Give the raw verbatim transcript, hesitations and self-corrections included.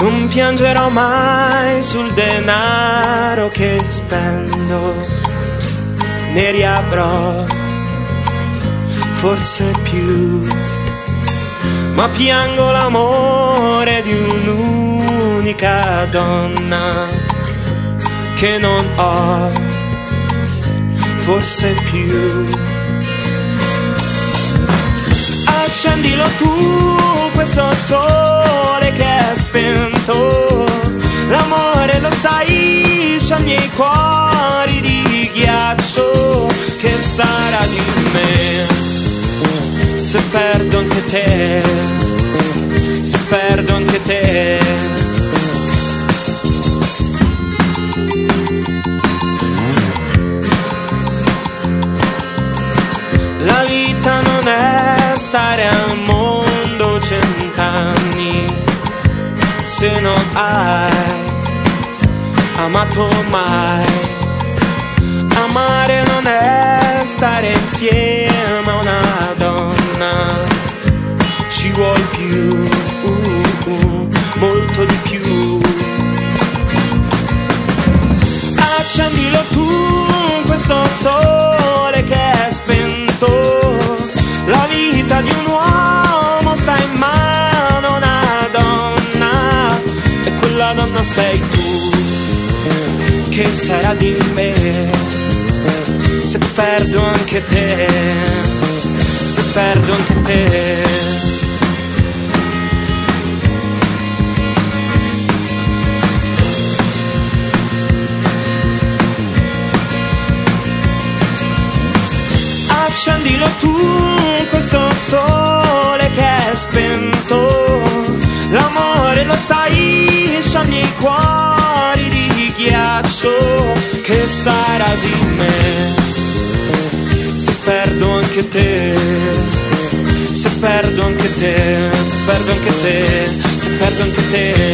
Non piangerò mai sul denaro che spendo, ne riavrò forse più, ma piango l'amore di un'unica donna che non ho forse più. Accendilo tu questo sole che è spento, l'amore lo sai scioglie i cuori di ghiaccio. Che sarà di me se perdo anche te, se perdo anche te. La vita non è stare al mondo cent'anni se non hai amato mai. Amare non è stare insieme a una donna, ci vuol più, uh, uh, molto di più. Accendilo tu questo sole che è spento, la vita di un uomo sta in mano a una donna, e quella donna sei tu. Che sarà di me se perdo anche te, se perdo anche te. Accendilo tu questo sole che è spento, l'amore lo sai scioglie i cuori di ghiaccio. Che sarà di me se perdo anche te, se perdo anche te, se perdo anche te, se perdo anche te.